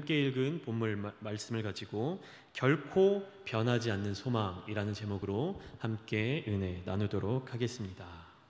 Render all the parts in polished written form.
함께 읽은 본문 말씀을 가지고 결코 변하지 않는 소망이라는 제목으로 함께 은혜 나누도록 하겠습니다.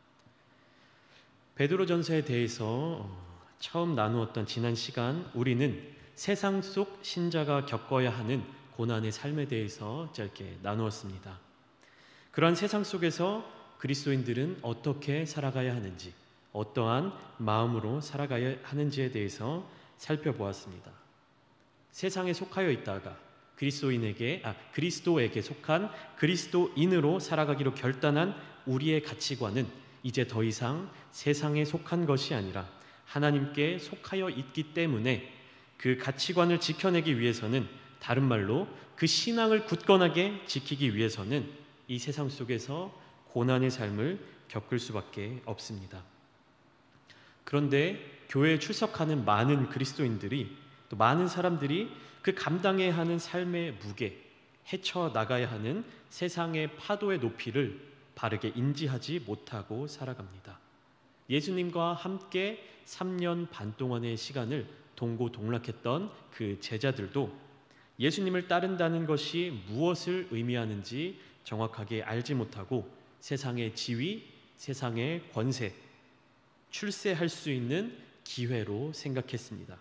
베드로전서에 대해서 처음 나누었던 지난 시간, 우리는 세상 속 신자가 겪어야 하는 고난의 삶에 대해서 짧게 나누었습니다. 그러한 세상 속에서 그리스도인들은 어떻게 살아가야 하는지, 어떠한 마음으로 살아가야 하는지에 대해서 살펴보았습니다. 세상에 속하여 있다가 그리스도에게 속한 그리스도인으로 살아가기로 결단한 우리의 가치관은 이제 더 이상 세상에 속한 것이 아니라 하나님께 속하여 있기 때문에 그 가치관을 지켜내기 위해서는, 다른 말로 그 신앙을 굳건하게 지키기 위해서는 이 세상 속에서 고난의 삶을 겪을 수밖에 없습니다. 그런데 교회에 출석하는 많은 그리스도인들이, 또 많은 사람들이 그 감당해야 하는 삶의 무게, 헤쳐나가야 하는 세상의 파도의 높이를 바르게 인지하지 못하고 살아갑니다. 예수님과 함께 3년 반 동안의 시간을 동고동락했던 그 제자들도 예수님을 따른다는 것이 무엇을 의미하는지 정확하게 알지 못하고 세상의 지위, 세상의 권세, 출세할 수 있는 기회로 생각했습니다.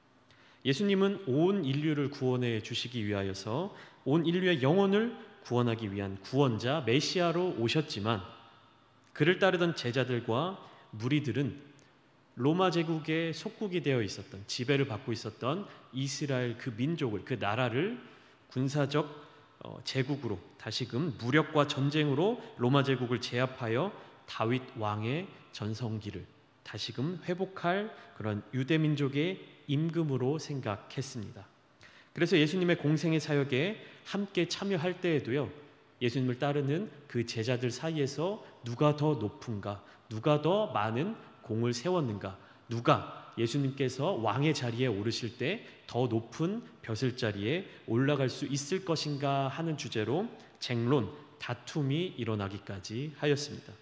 예수님은 온 인류를 구원해 주시기 위하여서 온 인류의 영혼을 구원하기 위한 구원자 메시아로 오셨지만, 그를 따르던 제자들과 무리들은 로마 제국의 속국이 되어 있었던, 지배를 받고 있었던 이스라엘 그 민족을, 그 나라를 군사적 제국으로, 다시금 무력과 전쟁으로 로마 제국을 제압하여 다윗 왕의 전성기를 다시금 회복할 그런 유대 민족의 임금으로 생각했습니다. 그래서 예수님의 공생의 사역에 함께 참여할 때에도요, 예수님을 따르는 그 제자들 사이에서 누가 더 높은가, 누가 더 많은 공을 세웠는가, 누가 예수님께서 왕의 자리에 오르실 때 더 높은 벼슬자리에 올라갈 수 있을 것인가 하는 주제로 쟁론, 다툼이 일어나기까지 하였습니다.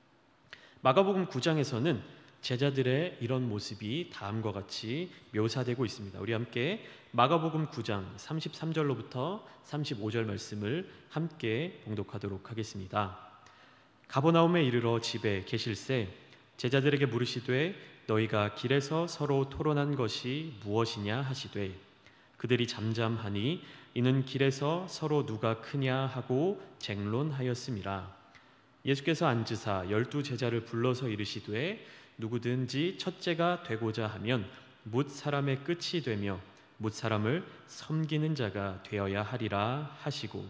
마가복음 9장에서는 제자들의 이런 모습이 다음과 같이 묘사되고 있습니다. 우리 함께 마가복음 9장 33절로부터 35절 말씀을 함께 봉독하도록 하겠습니다. 가버나움에 이르러 집에 계실새 제자들에게 물으시되 너희가 길에서 서로 토론한 것이 무엇이냐 하시되, 그들이 잠잠하니 이는 길에서 서로 누가 크냐 하고 쟁론하였음이라. 예수께서 앉으사 12 제자를 불러서 이르시되 누구든지 첫째가 되고자 하면 뭇 사람의 끝이 되며 뭇 사람을 섬기는 자가 되어야 하리라 하시고,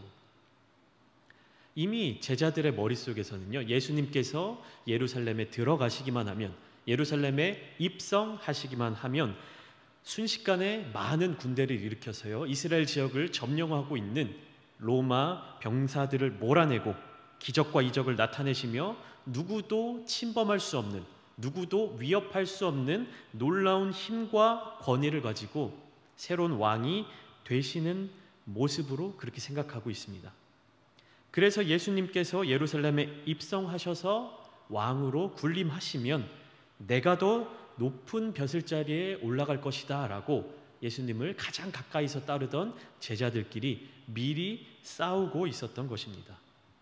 이미 제자들의 머릿속에서는요, 예수님께서 예루살렘에 들어가시기만 하면, 예루살렘에 입성하시기만 하면 순식간에 많은 군대를 일으켜서요, 이스라엘 지역을 점령하고 있는 로마 병사들을 몰아내고 기적과 이적을 나타내시며 누구도 침범할 수 없는, 누구도 위협할 수 없는 놀라운 힘과 권위를 가지고 새로운 왕이 되시는 모습으로 그렇게 생각하고 있습니다. 그래서 예수님께서 예루살렘에 입성하셔서 왕으로 군림하시면 내가 더 높은 벼슬자리에 올라갈 것이다 라고 예수님을 가장 가까이서 따르던 제자들끼리 미리 싸우고 있었던 것입니다.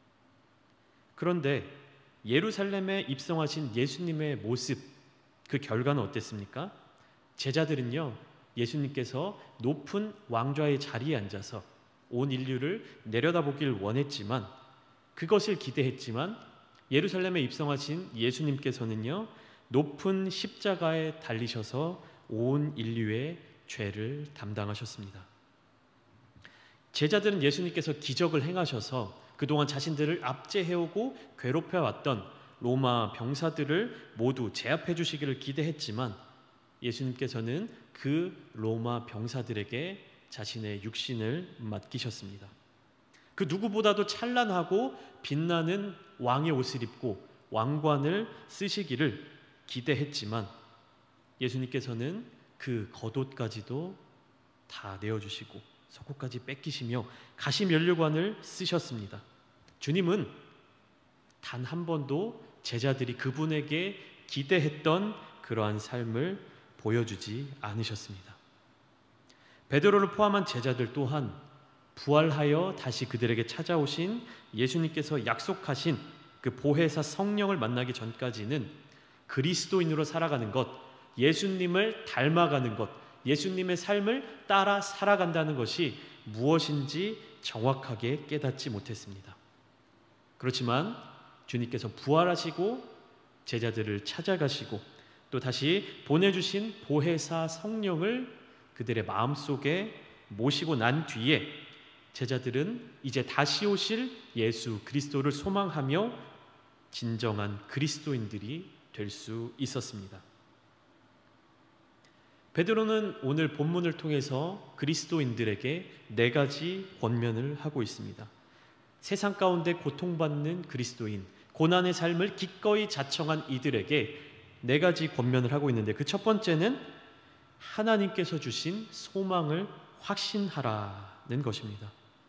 그런데 예루살렘에 입성하신 예수님의 모습, 그 결과는 어땠습니까? 제자들은요, 예수님께서 높은 왕좌의 자리에 앉아서 온 인류를 내려다보길 원했지만, 그것을 기대했지만, 예루살렘에 입성하신 예수님께서는요, 높은 십자가에 달리셔서 온 인류의 죄를 담당하셨습니다. 제자들은 예수님께서 기적을 행하셔서 그동안 자신들을 압제해오고 괴롭혀왔던 로마 병사들을 모두 제압해 주시기를 기대했지만, 예수님께서는 그 로마 병사들에게 자신의 육신을 맡기셨습니다. 그 누구보다도 찬란하고 빛나는 왕의 옷을 입고 왕관을 쓰시기를 기대했지만, 예수님께서는 그 겉옷까지도 다 내어주시고 속옷까지 뺏기시며 가시면류관을 쓰셨습니다. 주님은 단 한 번도 제자들이 그분에게 기대했던 그러한 삶을 보여주지 않으셨습니다. 베드로를 포함한 제자들 또한 부활하여 다시 그들에게 찾아오신 예수님께서 약속하신 그 보혜사 성령을 만나기 전까지는 그리스도인으로 살아가는 것, 예수님을 닮아가는 것, 예수님의 삶을 따라 살아간다는 것이 무엇인지 정확하게 깨닫지 못했습니다. 그렇지만 주님께서 부활하시고 제자들을 찾아가시고 또 다시 보내주신 보혜사 성령을 그들의 마음속에 모시고 난 뒤에 제자들은 이제 다시 오실 예수 그리스도를 소망하며 진정한 그리스도인들이 될 수 있었습니다. 베드로는 오늘 본문을 통해서 그리스도인들에게 4가지 권면을 하고 있습니다. 세상 가운데 고통받는 그리스도인, 고난의 삶을 기꺼이 자청한 이들에게 4가지 권면을 하고 있는데 그 첫 번째는 하나님께서 주신 소망을 확신하라는 것입니다.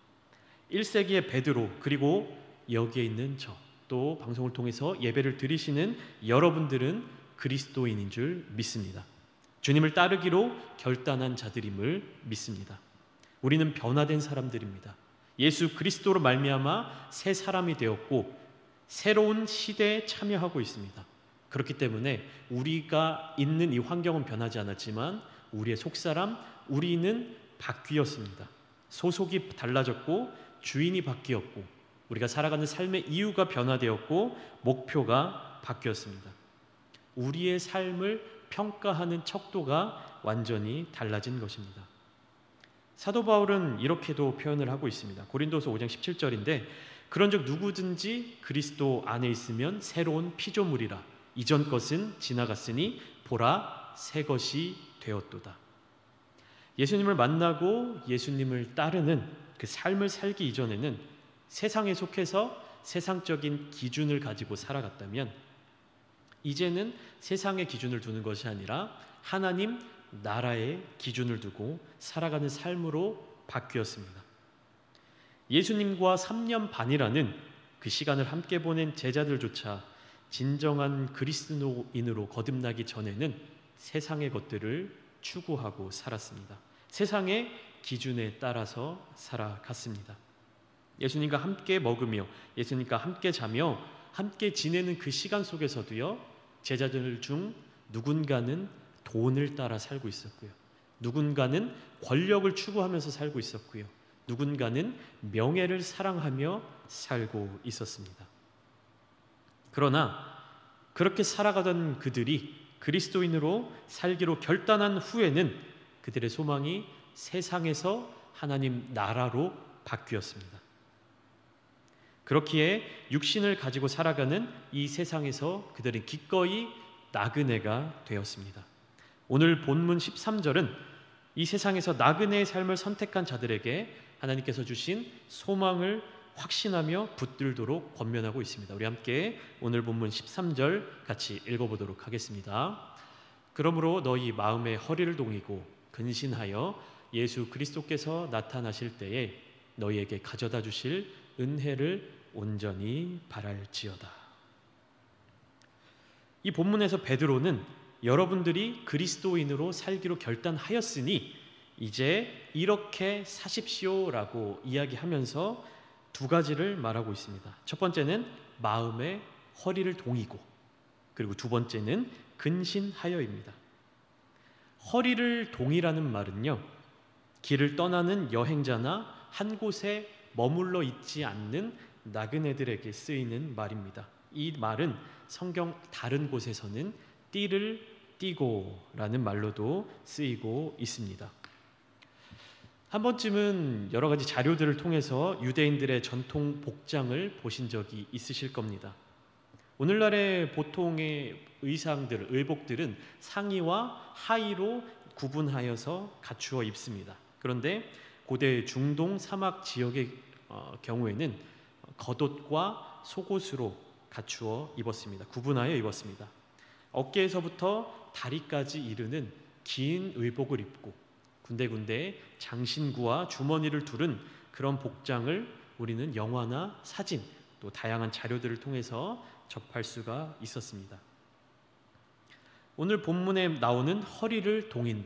1세기의 베드로, 그리고 여기에 있는 또 방송을 통해서 예배를 드리시는 여러분들은 그리스도인인 줄 믿습니다. 주님을 따르기로 결단한 자들임을 믿습니다. 우리는 변화된 사람들입니다. 예수 그리스도로 말미암아 새 사람이 되었고 새로운 시대에 참여하고 있습니다. 그렇기 때문에 우리가 있는 이 환경은 변하지 않았지만 우리의 속사람, 우리는 바뀌었습니다. 소속이 달라졌고 주인이 바뀌었고 우리가 살아가는 삶의 이유가 변화되었고 목표가 바뀌었습니다. 우리의 삶을 평가하는 척도가 완전히 달라진 것입니다. 사도 바울은 이렇게도 표현을 하고 있습니다. 고린도서 5장 17절인데 그런즉 누구든지 그리스도 안에 있으면 새로운 피조물이라 이전 것은 지나갔으니 보라 새 것이 되었도다. 예수님을 만나고 예수님을 따르는 그 삶을 살기 이전에는 세상에 속해서 세상적인 기준을 가지고 살아갔다면 이제는 세상의 기준을 두는 것이 아니라 하나님 나라의 기준을 두고 살아가는 삶으로 바뀌었습니다. 예수님과 3년 반이라는 그 시간을 함께 보낸 제자들조차 진정한 그리스도인으로 거듭나기 전에는 세상의 것들을 추구하고 살았습니다. 세상의 기준에 따라서 살아갔습니다. 예수님과 함께 먹으며 예수님과 함께 자며 함께 지내는 그 시간 속에서도요, 제자들 중 누군가는 돈을 따라 살고 있었고요, 누군가는 권력을 추구하면서 살고 있었고요, 누군가는 명예를 사랑하며 살고 있었습니다. 그러나 그렇게 살아가던 그들이 그리스도인으로 살기로 결단한 후에는 그들의 소망이 세상에서 하나님 나라로 바뀌었습니다. 그렇기에 육신을 가지고 살아가는 이 세상에서 그들은 기꺼이 나그네가 되었습니다. 오늘 본문 13절은 이 세상에서 나그네의 삶을 선택한 자들에게 하나님께서 주신 소망을 확신하며 붙들도록 권면하고 있습니다. 우리 함께 오늘 본문 13절 같이 읽어보도록 하겠습니다. 그러므로 너희 마음의 허리를 동이고 근신하여 예수 그리스도께서 나타나실 때에 너희에게 가져다 주실 은혜를 온전히 바랄지어다. 이 본문에서 베드로는 여러분들이 그리스도인으로 살기로 결단하였으니 이제 이렇게 사십시오라고 이야기하면서 2가지를 말하고 있습니다. 첫 번째는 마음의 허리를 동이고, 그리고 2번째는 근신하여입니다. 허리를 동이라는 말은요, 길을 떠나는 여행자나 한 곳에 머물러 있지 않는 나그네들에게 쓰이는 말입니다. 이 말은 성경 다른 곳에서는 띠를 띠고 라는 말로도 쓰이고 있습니다. 한 번쯤은 여러 가지 자료들을 통해서 유대인들의 전통 복장을 보신 적이 있으실 겁니다. 오늘날의 보통의 의상들, 의복들은 상의와 하의로 구분하여서 갖추어 입습니다. 그런데 고대 중동 사막 지역의 경우에는 겉옷과 속옷으로 갖추어 입었습니다. 구분하여 입었습니다. 어깨에서부터 다리까지 이르는 긴 의복을 입고 군데군데 장신구와 주머니를 두른 그런 복장을 우리는 영화나 사진 또 다양한 자료들을 통해서 접할 수가 있었습니다. 오늘 본문에 나오는 허리를 동인다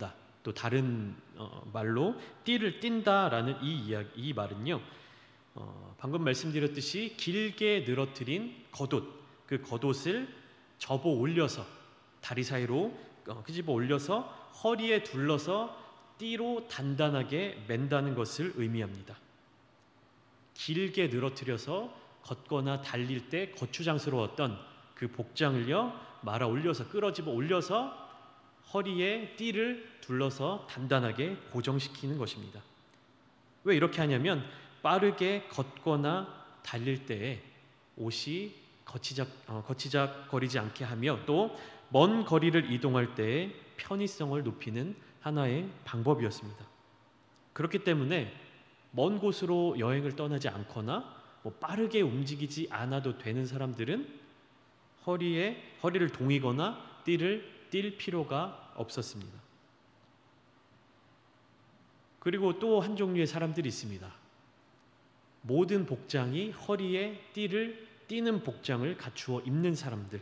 또 다른 말로 띠를 띈다라는 이 말은요, 방금 말씀드렸듯이 길게 늘어뜨린 겉옷, 그 겉옷을 접어 올려서 다리 사이로 끄집어 올려서 허리에 둘러서 띠로 단단하게 맨다는 것을 의미합니다. 길게 늘어뜨려서 걷거나 달릴 때 거추장스러웠던 그 복장을요, 말아 올려서 끌어집어 올려서 허리에 띠를 둘러서 단단하게 고정시키는 것입니다. 왜 이렇게 하냐면 빠르게 걷거나 달릴 때에 옷이 거치작거리지 않게 하며 또 먼 거리를 이동할 때의 편의성을 높이는 하나의 방법이었습니다. 그렇기 때문에 먼 곳으로 여행을 떠나지 않거나 빠르게 움직이지 않아도 되는 사람들은 허리를 동이거나 띠를 띌 필요가 없었습니다. 그리고 또 한 종류의 사람들이 있습니다. 모든 복장이 허리에 띠를 띠는 복장을 갖추어 입는 사람들.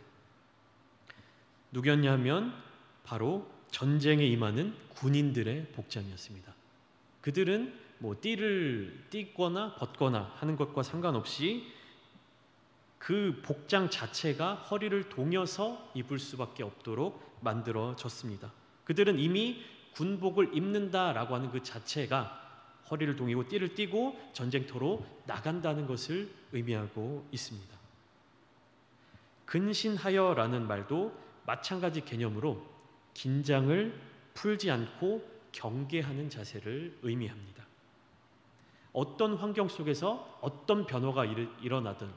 누구였냐면 바로 전쟁에 임하는 군인들의 복장이었습니다. 그들은 띠를 띠거나 벗거나 하는 것과 상관없이 그 복장 자체가 허리를 동여서 입을 수밖에 없도록 만들어졌습니다. 그들은 이미 군복을 입는다라고 하는 그 자체가 허리를 동이고 띠를 띠고 전쟁터로 나간다는 것을 의미하고 있습니다. 근신하여라는 말도 마찬가지 개념으로 긴장을 풀지 않고 경계하는 자세를 의미합니다. 어떤 환경 속에서 어떤 변화가 일어나든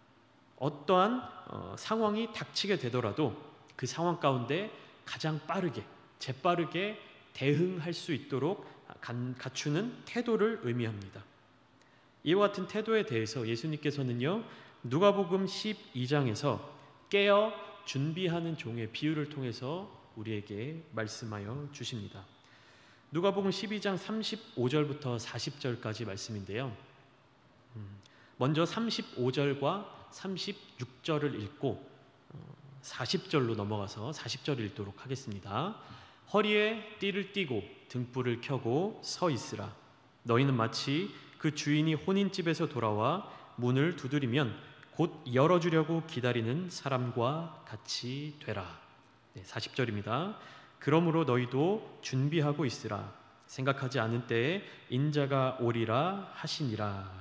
어떠한 상황이 닥치게 되더라도 그 상황 가운데 가장 빠르게 재빠르게 대응할 수 있도록 갖추는 태도를 의미합니다. 이와 같은 태도에 대해서 예수님께서는요, 누가복음 12장에서 깨어 준비하는 종의 비유를 통해서 우리에게 말씀하여 주십니다. 누가복음 12장 35절부터 40절까지 말씀인데요, 먼저 35절과 36절을 읽고 40절로 넘어가서 40절을 읽도록 하겠습니다. 허리에 띠를 띠고 등불을 켜고 서 있으라. 너희는 마치 그 주인이 혼인집에서 돌아와 문을 두드리면 곧 열어주려고 기다리는 사람과 같이 되라. 40절입니다. 그러므로 너희도 준비하고 있으라. 생각하지 않은 때에 인자가 오리라 하시니라.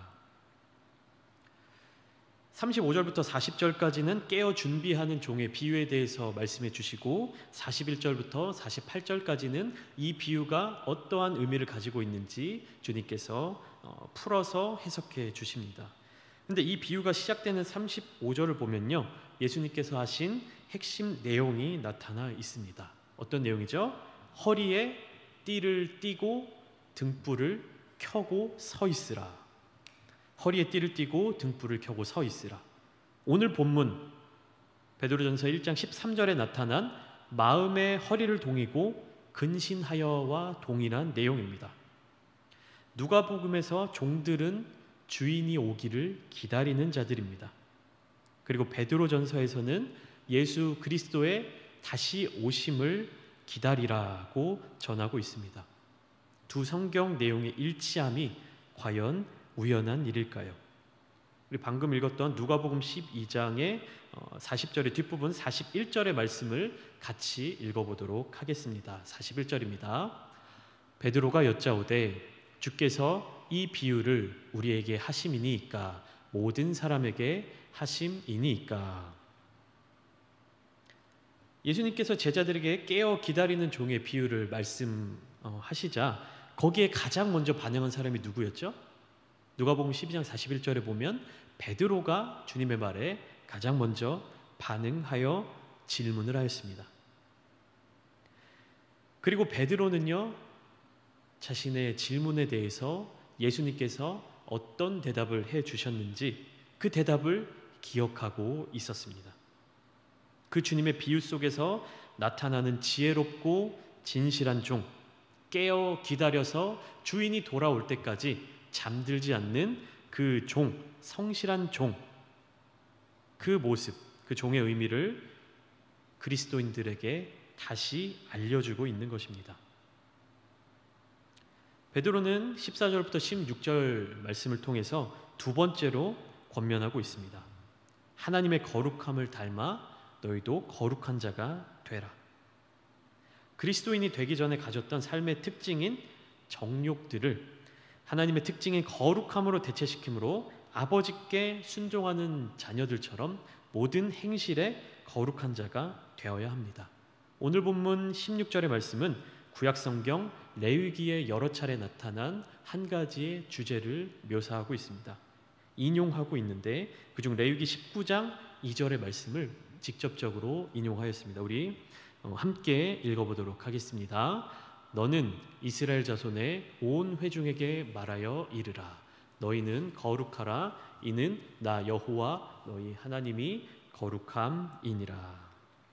35절부터 40절까지는 깨어 준비하는 종의 비유에 대해서 말씀해 주시고 41절부터 48절까지는 이 비유가 어떠한 의미를 가지고 있는지 주님께서 풀어서 해석해 주십니다. 그런데 이 비유가 시작되는 35절을 보면요, 예수님께서 하신 핵심 내용이 나타나 있습니다. 어떤 내용이죠? 허리에 띠를 띠고 등불을 켜고 서 있으라. 허리에 띠를 띠고 등불을 켜고 서 있으라. 오늘 본문 베드로전서 1장 13절에 나타난 마음의 허리를 동이고 근신하여와 동일한 내용입니다. 누가복음에서 종들은 주인이 오기를 기다리는 자들입니다. 그리고 베드로전서에서는 예수 그리스도의 다시 오심을 기다리라고 전하고 있습니다. 두 성경 내용의 일치함이 과연 우연한 일일까요? 우리 방금 읽었던 누가복음 12장의 40절의 뒷부분 41절의 말씀을 같이 읽어보도록 하겠습니다. 41절입니다. 베드로가 여짜오되 주께서 이 비유를 우리에게 하심이니이까 모든 사람에게 하심이니이까. 예수님께서 제자들에게 깨어 기다리는 종의 비유를 말씀하시자 거기에 가장 먼저 반응한 사람이 누구였죠? 누가복음 12장 41절에 보면 베드로가 주님의 말에 가장 먼저 반응하여 질문을 하였습니다. 그리고 베드로는요, 자신의 질문에 대해서 예수님께서 어떤 대답을 해 주셨는지 그 대답을 기억하고 있었습니다. 그 주님의 비유 속에서 나타나는 지혜롭고 진실한 종, 깨어 기다려서 주인이 돌아올 때까지 잠들지 않는 그 종, 성실한 종, 그 모습, 그 종의 의미를 그리스도인들에게 다시 알려주고 있는 것입니다. 베드로는 14절부터 16절 말씀을 통해서 두 번째로 권면하고 있습니다. 하나님의 거룩함을 닮아 너희도 거룩한 자가 되라. 그리스도인이 되기 전에 가졌던 삶의 특징인 정욕들을 하나님의 특징인 거룩함으로 대체시킴으로 아버지께 순종하는 자녀들처럼 모든 행실에 거룩한 자가 되어야 합니다. 오늘 본문 16절의 말씀은 구약성경 레위기에 여러 차례 나타난 한 가지의 주제를 묘사하고 있습니다. 인용하고 있는데 그중 레위기 19장 2절의 말씀을 직접적으로 인용하였습니다. 우리 함께 읽어보도록 하겠습니다. 너는 이스라엘 자손의 온 회중에게 말하여 이르라. 너희는 거룩하라. 이는 나 여호와 너희 하나님이 거룩함이니라.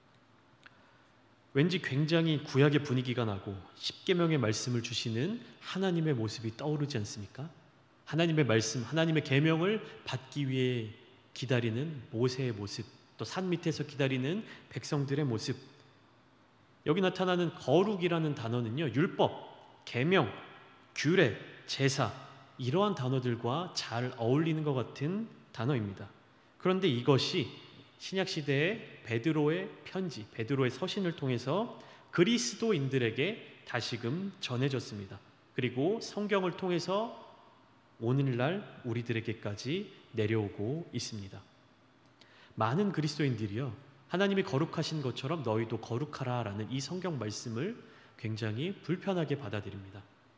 왠지 굉장히 구약의 분위기가 나고 십계명의 말씀을 주시는 하나님의 모습이 떠오르지 않습니까? 하나님의 말씀, 하나님의 계명을 받기 위해 기다리는 모세의 모습, 또 산 밑에서 기다리는 백성들의 모습. 여기 나타나는 거룩이라는 단어는요, 율법, 계명, 규례, 제사, 이러한 단어들과 잘 어울리는 것 같은 단어입니다. 그런데 이것이 신약시대의 베드로의 편지, 베드로의 서신을 통해서 그리스도인들에게 다시금 전해졌습니다. 그리고 성경을 통해서 오늘날 우리들에게까지 내려오고 있습니다. 많은 그리스도인들이요, 하나님이 거룩하신 것처럼 너희도 거룩하라 라는 이 성경 말씀을 굉장히 불편하게 받아들입니다.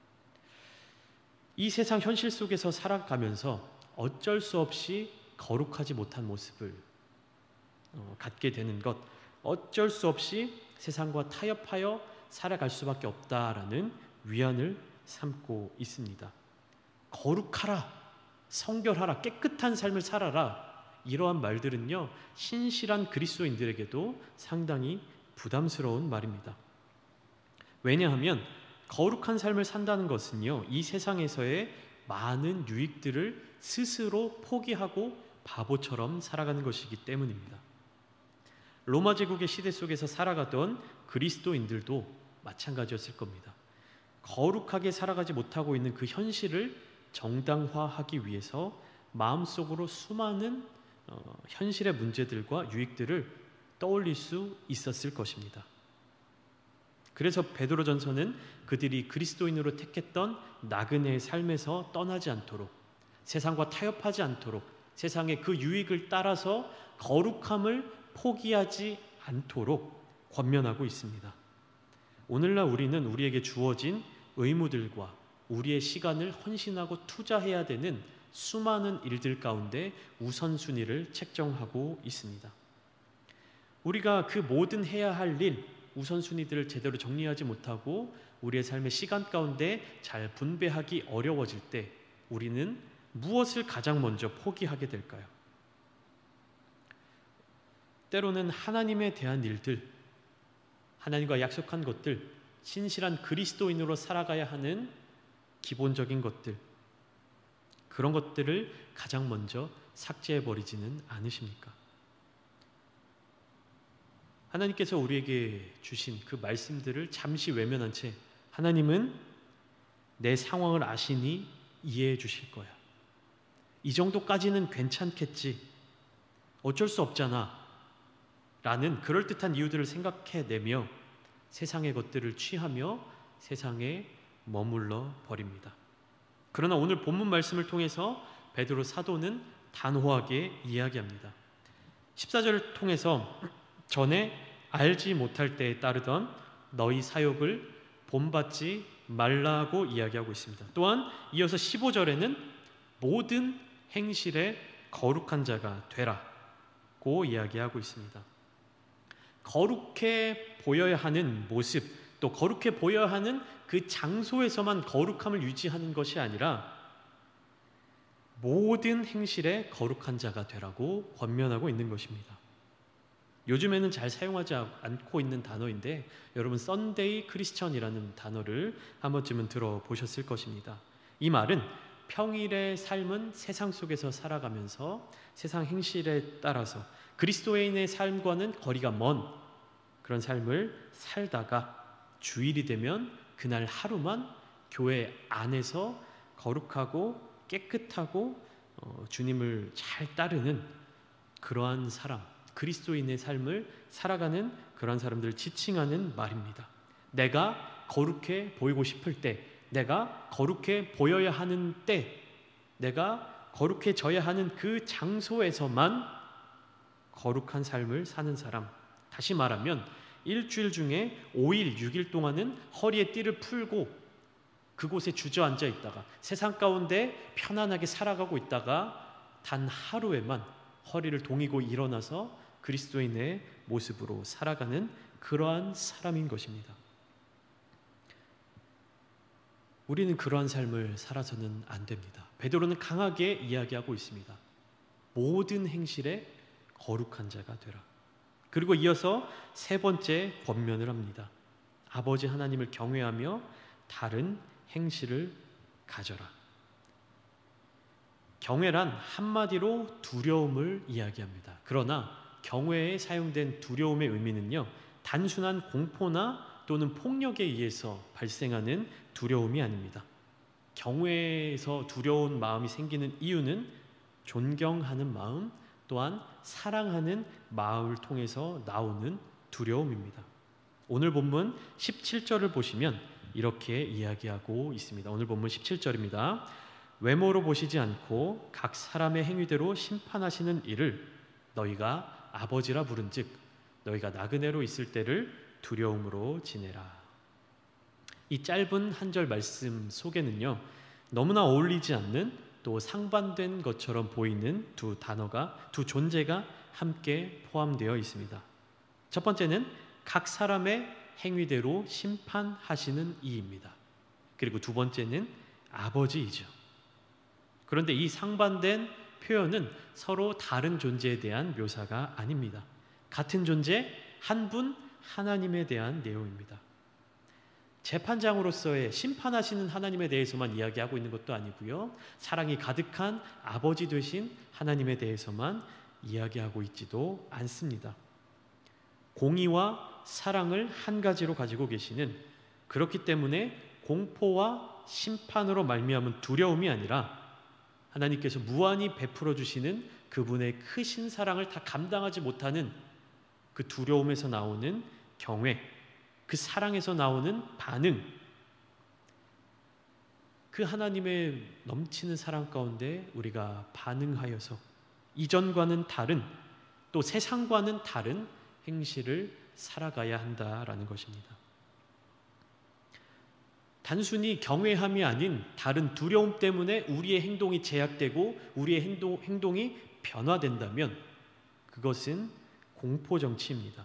이 세상 현실 속에서 살아가면서 어쩔 수 없이 거룩하지 못한 모습을 갖게 되는 것, 어쩔 수 없이 세상과 타협하여 살아갈 수밖에 없다라는 위안을 삼고 있습니다. 거룩하라, 성결하라, 깨끗한 삶을 살아라, 이러한 말들은요, 신실한 그리스도인들에게도 상당히 부담스러운 말입니다. 왜냐하면 거룩한 삶을 산다는 것은요, 이 세상에서의 많은 유익들을 스스로 포기하고 바보처럼 살아가는 것이기 때문입니다. 로마 제국의 시대 속에서 살아가던 그리스도인들도 마찬가지였을 겁니다. 거룩하게 살아가지 못하고 있는 그 현실을 정당화하기 위해서 마음속으로 수많은 현실의 문제들과 유익들을 떠올릴 수 있었을 것입니다. 그래서 베드로전서는 그들이 그리스도인으로 택했던 나그네의 삶에서 떠나지 않도록, 세상과 타협하지 않도록, 세상의 그 유익을 따라서 거룩함을 포기하지 않도록 권면하고 있습니다. 오늘날 우리는 우리에게 주어진 의무들과 우리의 시간을 헌신하고 투자해야 되는 수많은 일들 가운데 우선순위를 책정하고 있습니다. 우리가 그 모든 해야 할 일, 우선순위들을 제대로 정리하지 못하고 우리의 삶의 시간 가운데 잘 분배하기 어려워질 때 우리는 무엇을 가장 먼저 포기하게 될까요? 때로는 하나님에 대한 일들, 하나님과 약속한 것들, 신실한 그리스도인으로 살아가야 하는 기본적인 것들, 그런 것들을 가장 먼저 삭제해버리지는 않으십니까? 하나님께서 우리에게 주신 그 말씀들을 잠시 외면한 채 하나님은 내 상황을 아시니 이해해 주실 거야. 이 정도까지는 괜찮겠지. 어쩔 수 없잖아. 라는 그럴듯한 이유들을 생각해내며 세상의 것들을 취하며 세상에 머물러 버립니다. 그러나 오늘 본문 말씀을 통해서 베드로 사도는 단호하게 이야기합니다. 14절을 통해서 전에 알지 못할 때에 따르던 너희 사욕을 본받지 말라고 이야기하고 있습니다. 또한 이어서 15절에는 모든 행실에 거룩한 자가 되라고 이야기하고 있습니다. 거룩해 보여야 하는 모습, 또 거룩해 보여야 하는 그 장소에서만 거룩함을 유지하는 것이 아니라 모든 행실에 거룩한 자가 되라고 권면하고 있는 것입니다. 요즘에는 잘 사용하지 않고 있는 단어인데 여러분 썬데이 크리스천이라는 단어를 한 번쯤은 들어보셨을 것입니다. 이 말은 평일의 삶은 세상 속에서 살아가면서 세상 행실에 따라서 그리스도인의 삶과는 거리가 먼 그런 삶을 살다가 주일이 되면 그날 하루만 교회 안에서 거룩하고 깨끗하고 주님을 잘 따르는 그러한 사람, 그리스도인의 삶을 살아가는 그러한 사람들을 지칭하는 말입니다. 내가 거룩해 보이고 싶을 때, 내가 거룩해 보여야 하는 때, 내가 거룩해져야 하는 그 장소에서만 거룩한 삶을 사는 사람. 다시 말하면 일주일 중에 5일, 6일 동안은 허리에 띠를 풀고 그곳에 주저앉아 있다가 세상 가운데 편안하게 살아가고 있다가 단 하루에만 허리를 동이고 일어나서 그리스도인의 모습으로 살아가는 그러한 사람인 것입니다. 우리는 그러한 삶을 살아서는 안 됩니다. 베드로는 강하게 이야기하고 있습니다. 모든 행실에 거룩한 자가 되라. 그리고 이어서 세 번째 권면을 합니다. 아버지 하나님을 경외하며 다른 행실을 가져라. 경외란 한마디로 두려움을 이야기합니다. 그러나 경외에 사용된 두려움의 의미는요, 단순한 공포나 또는 폭력에 의해서 발생하는 두려움이 아닙니다. 경외에서 두려운 마음이 생기는 이유는 존경하는 마음 또한 사랑하는 마음을 통해서 나오는 두려움입니다. 오늘 본문 17절을 보시면 이렇게 이야기하고 있습니다. 오늘 본문 17절입니다. 외모로 보시지 않고 각 사람의 행위대로 심판하시는 이를 너희가 아버지라 부른즉 너희가 나그네로 있을 때를 두려움으로 지내라. 이 짧은 한 절 말씀 속에는요, 너무나 어울리지 않는 또 상반된 것처럼 보이는 두 단어가, 두 존재가 함께 포함되어 있습니다. 첫 번째는 각 사람의 행위대로 심판하시는 이입니다. 그리고 두 번째는 아버지이죠. 그런데 이 상반된 표현은 서로 다른 존재에 대한 묘사가 아닙니다. 같은 존재, 한 분 하나님에 대한 내용입니다. 재판장으로서의 심판하시는 하나님에 대해서만 이야기하고 있는 것도 아니고요, 사랑이 가득한 아버지 되신 하나님에 대해서만 이야기하고 있지도 않습니다. 공의와 사랑을 한 가지로 가지고 계시는, 그렇기 때문에 공포와 심판으로 말미암은 두려움이 아니라 하나님께서 무한히 베풀어 주시는 그분의 크신 사랑을 다 감당하지 못하는 그 두려움에서 나오는 경외, 그 사랑에서 나오는 반응, 그 하나님의 넘치는 사랑 가운데 우리가 반응하여서 이전과는 다른, 또 세상과는 다른 행실을 살아가야 한다라는 것입니다. 단순히 경외함이 아닌 다른 두려움 때문에 우리의 행동이 제약되고 우리의 행동이 변화된다면 그것은 공포정치입니다.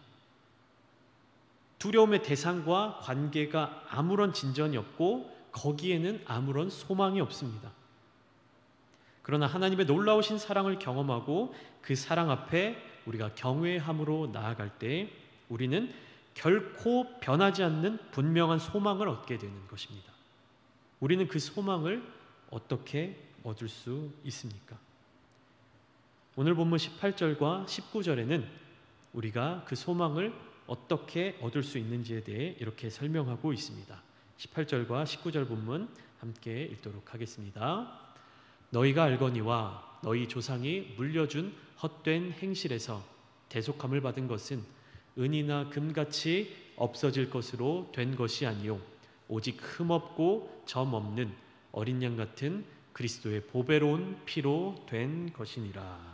두려움의 대상과 관계가 아무런 진전이 없고 거기에는 아무런 소망이 없습니다. 그러나 하나님의 놀라우신 사랑을 경험하고 그 사랑 앞에 우리가 경외함으로 나아갈 때 우리는 결코 변하지 않는 분명한 소망을 얻게 되는 것입니다. 우리는 그 소망을 어떻게 얻을 수 있습니까? 오늘 본문 18절과 19절에는 우리가 그 소망을 어떻게 얻을 수 있는지에 대해 이렇게 설명하고 있습니다. 18절과 19절 본문 함께 읽도록 하겠습니다. 너희가 알거니와 너희 조상이 물려준 헛된 행실에서 대속함을 받은 것은 은이나 금같이 없어질 것으로 된 것이 아니요 오직 흠없고 점 없는 어린 양 같은 그리스도의 보배로운 피로 된 것이니라.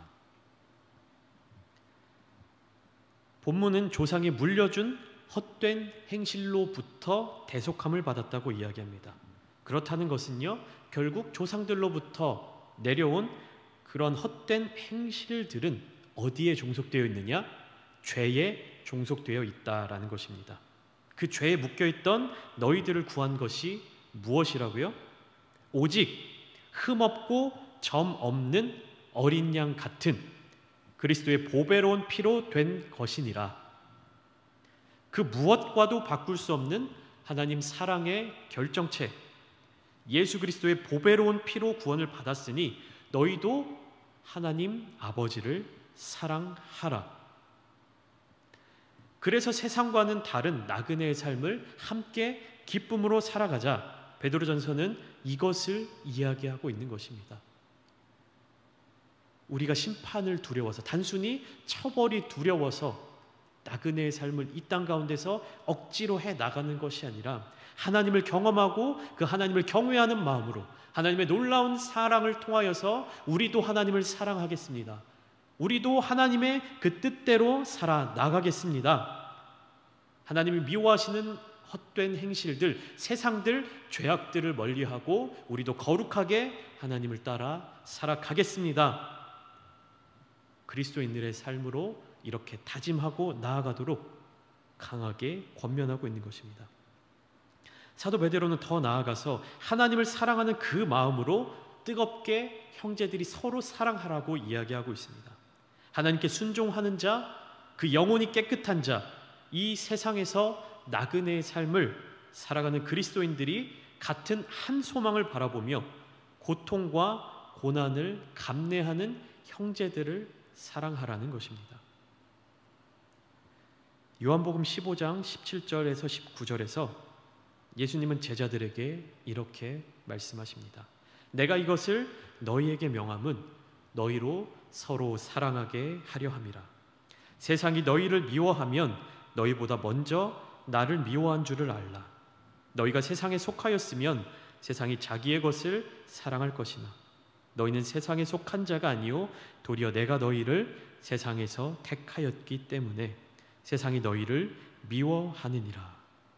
본문은 조상이 물려준 헛된 행실로부터 대속함을 받았다고 이야기합니다. 그렇다는 것은요, 결국 조상들로부터 내려온 그런 헛된 행실들은 어디에 종속되어 있느냐? 죄에 종속되어 있다라는 것입니다. 그 죄에 묶여있던 너희들을 구한 것이 무엇이라고요? 오직 흠없고 점 없는 어린 양 같은 그리스도의 보배로운 피로 된 것이니라. 그 무엇과도 바꿀 수 없는 하나님 사랑의 결정체, 예수 그리스도의 보배로운 피로 구원을 받았으니 너희도 하나님 아버지를 사랑하라. 그래서 세상과는 다른 나그네의 삶을 함께 기쁨으로 살아가자. 베드로전서는 이것을 이야기하고 있는 것입니다. 우리가 심판을 두려워서, 단순히 처벌이 두려워서 나그네의 삶을 이 땅 가운데서 억지로 해 나가는 것이 아니라 하나님을 경험하고 그 하나님을 경외하는 마음으로 하나님의 놀라운 사랑을 통하여서 우리도 하나님을 사랑하겠습니다. 우리도 하나님의 그 뜻대로 살아 나가겠습니다. 하나님이 미워하시는 헛된 행실들, 세상들, 죄악들을 멀리하고 우리도 거룩하게 하나님을 따라 살아가겠습니다. 그리스도인들의 삶으로 이렇게 다짐하고 나아가도록 강하게 권면하고 있는 것입니다. 사도 베드로는 더 나아가서 하나님을 사랑하는 그 마음으로 뜨겁게 형제들이 서로 사랑하라고 이야기하고 있습니다. 하나님께 순종하는 자, 그 영혼이 깨끗한 자, 이 세상에서 나그네의 삶을 살아가는 그리스도인들이 같은 한 소망을 바라보며 고통과 고난을 감내하는 형제들을 사랑하라는 것입니다. 요한복음 15장 17절에서 19절에서 예수님은 제자들에게 이렇게 말씀하십니다. 내가 이것을 너희에게 명함은 너희로 서로 사랑하게 하려 함이라. 세상이 너희를 미워하면 너희보다 먼저 나를 미워한 줄을 알라. 너희가 세상에 속하였으면 세상이 자기의 것을 사랑할 것이나 너희는 세상에 속한 자가 아니요 도리어 내가 너희를 세상에서 택하였기 때문에 세상이 너희를 미워하느니라.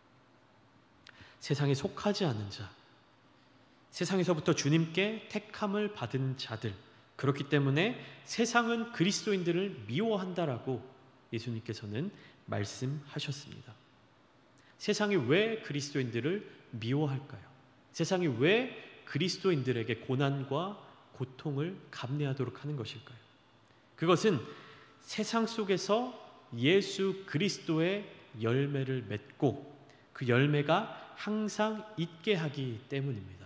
세상에 속하지 않은 자, 세상에서부터 주님께 택함을 받은 자들, 그렇기 때문에 세상은 그리스도인들을 미워한다라고 예수님께서는 말씀하셨습니다. 세상이 왜 그리스도인들을 미워할까요? 세상이 왜 그리스도인들에게 고난과 고통을 감내하도록 하는 것일까요? 그것은 세상 속에서 예수 그리스도의 열매를 맺고 그 열매가 항상 있게 하기 때문입니다.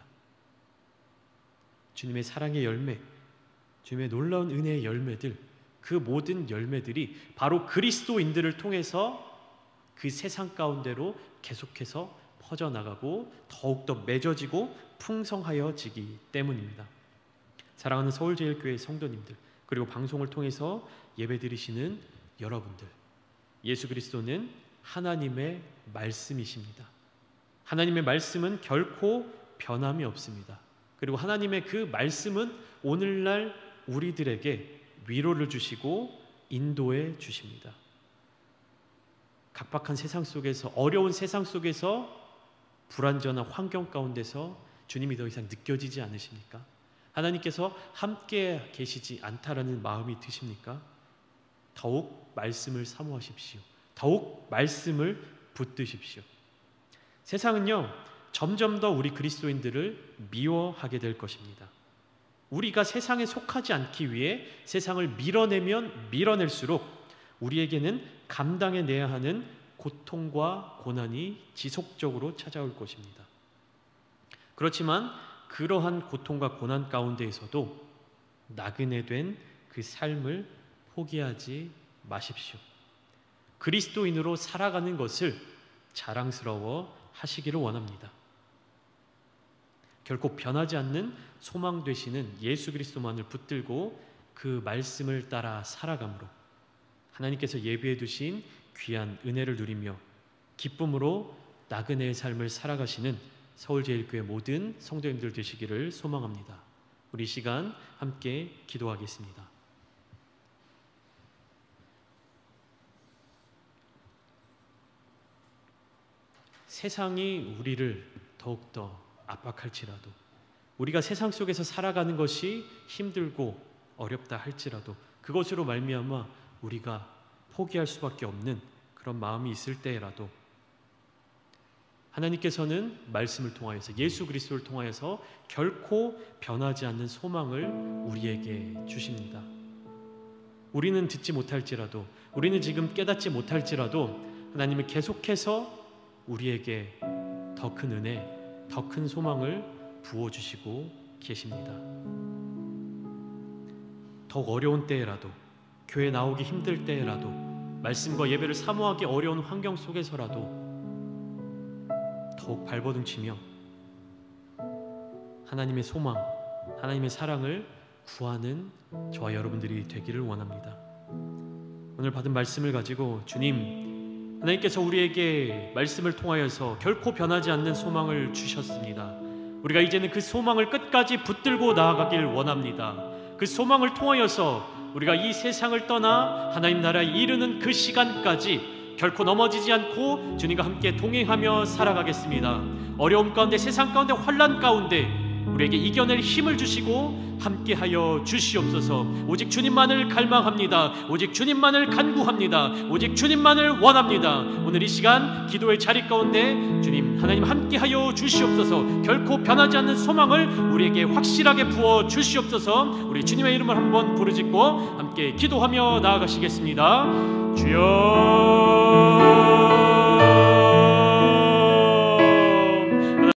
주님의 사랑의 열매, 주님의 놀라운 은혜의 열매들, 그 모든 열매들이 바로 그리스도인들을 통해서 그 세상 가운데로 계속해서 퍼져나가고 더욱더 맺어지고 풍성하여지기 때문입니다. 사랑하는 서울제일교회 성도님들, 그리고 방송을 통해서 예배드리시는 여러분들, 예수 그리스도는 하나님의 말씀이십니다. 하나님의 말씀은 결코 변함이 없습니다. 그리고 하나님의 그 말씀은 오늘날 우리들에게 위로를 주시고 인도해 주십니다. 각박한 세상 속에서, 어려운 세상 속에서, 불완전한 환경 가운데서 주님이 더 이상 느껴지지 않으십니까? 하나님께서 함께 계시지 않다라는 마음이 드십니까? 더욱 말씀을 사모하십시오. 더욱 말씀을 붙드십시오. 세상은요, 점점 더 우리 그리스도인들을 미워하게 될 것입니다. 우리가 세상에 속하지 않기 위해 세상을 밀어내면 밀어낼수록 우리에게는 감당해내야 하는 고통과 고난이 지속적으로 찾아올 것입니다. 그렇지만 그러한 고통과 고난 가운데에서도 나그네 된 그 삶을 포기하지 마십시오. 그리스도인으로 살아가는 것을 자랑스러워 하시기를 원합니다. 결코 변하지 않는 소망 되시는 예수 그리스도만을 붙들고 그 말씀을 따라 살아감으로 하나님께서 예비해 두신 귀한 은혜를 누리며 기쁨으로 나그네의 삶을 살아가시는 서울제일교회 모든 성도님들 되시기를 소망합니다. 우리 시간 함께 기도하겠습니다. 세상이 우리를 더욱더 압박할지라도, 우리가 세상 속에서 살아가는 것이 힘들고 어렵다 할지라도 그것으로 말미암아 우리가 포기할 수밖에 없는 그런 마음이 있을 때라도 하나님께서는 말씀을 통하여서, 예수 그리스도를 통하여서 결코 변하지 않는 소망을 우리에게 주십니다. 우리는 듣지 못할지라도, 우리는 지금 깨닫지 못할지라도 하나님은 계속해서 우리에게 더 큰 은혜, 더 큰 소망을 부어주시고 계십니다. 더욱 어려운 때에라도, 교회 나오기 힘들 때에라도, 말씀과 예배를 사모하기 어려운 환경 속에서라도 더욱 발버둥치며 하나님의 소망, 하나님의 사랑을 구하는 저와 여러분들이 되기를 원합니다. 오늘 받은 말씀을 가지고 주님, 하나님께서 우리에게 말씀을 통하여서 결코 변하지 않는 소망을 주셨습니다. 우리가 이제는 그 소망을 끝까지 붙들고 나아가길 원합니다. 그 소망을 통하여서 우리가 이 세상을 떠나 하나님 나라에 이르는 그 시간까지 결코 넘어지지 않고 주님과 함께 동행하며 살아가겠습니다. 어려움 가운데, 세상 가운데, 환난 가운데 우리에게 이겨낼 힘을 주시고 함께하여 주시옵소서. 오직 주님만을 갈망합니다. 오직 주님만을 간구합니다. 오직 주님만을 원합니다. 오늘 이 시간 기도의 자리 가운데 주님 하나님 함께하여 주시옵소서. 결코 변하지 않는 소망을 우리에게 확실하게 부어 주시옵소서. 우리 주님의 이름을 한번 부르짖고 함께 기도하며 나아가시겠습니다. 주여